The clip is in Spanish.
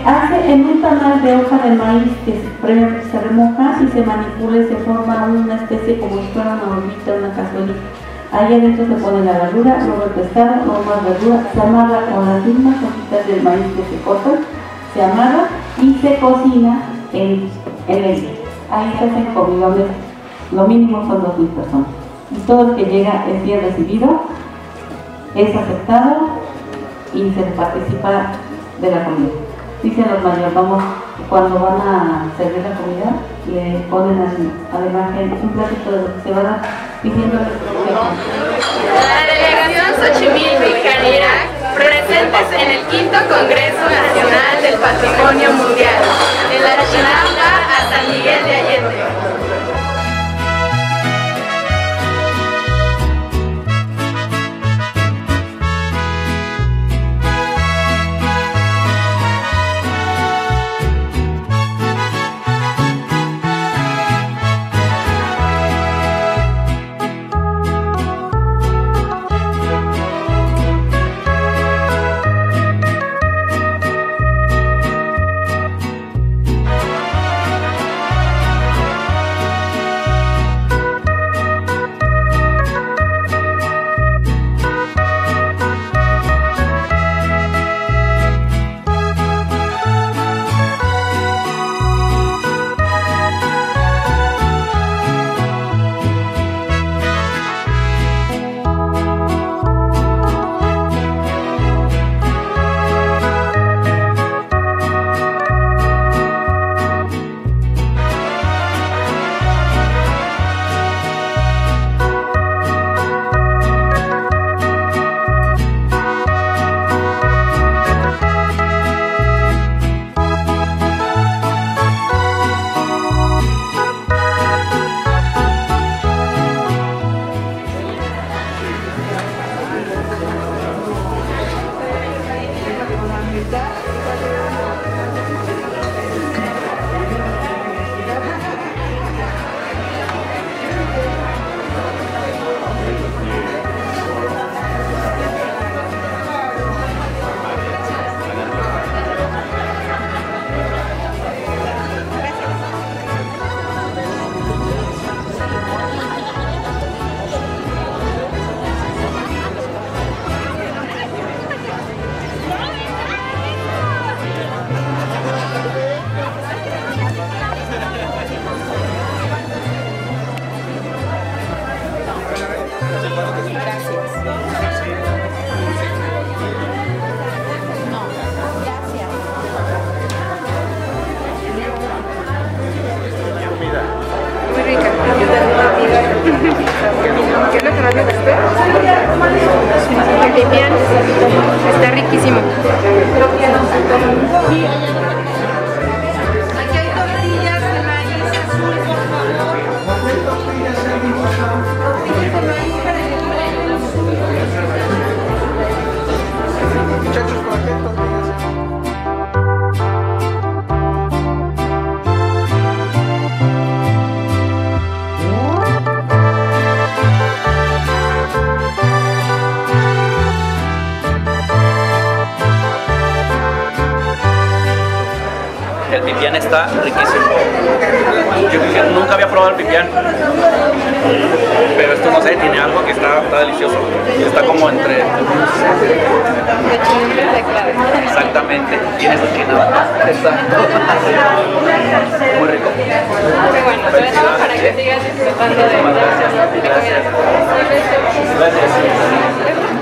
hace en un tamal de hoja de maíz que se remoja y se manipula y se forma una especie como si fuera una bombita, una cazuelita. Ahí adentro se pone la verdura, luego el pescado, luego más verdura, se amarra con las mismas hojitas del maíz que se cortan, se amarra y se cocina en el. Ahí se hacen comilones, lo mínimo son 2.000 personas. Y todo el que llega es bien recibido, es aceptado y se participa de la comida. Dicen los mayordomos, cuando van a servir la comida, le ponen a la imagen un platito de lo que se va a dar, pidiéndole la delegación Xochimilco-Icañirac, presentes en el 5º Congreso Nacional del Patrimonio Mundial, en la Chinampa a San Miguel de Allende. ¿Qué es lo que más me gustó? El pipián está riquísimo. Aquí hay tortillas de maíz azul, por favor. Tortillas de maíz para el Muchachos, ¿por qué tortillas? El pipián está riquísimo. Yo nunca había probado el pipián, pero esto no sé, tiene algo que está delicioso. Está como entre... Exactamente, tiene su quinoa. Exacto. Muy rico. Muy bueno, te dejamos para que sigas disfrutando de la comida. Gracias.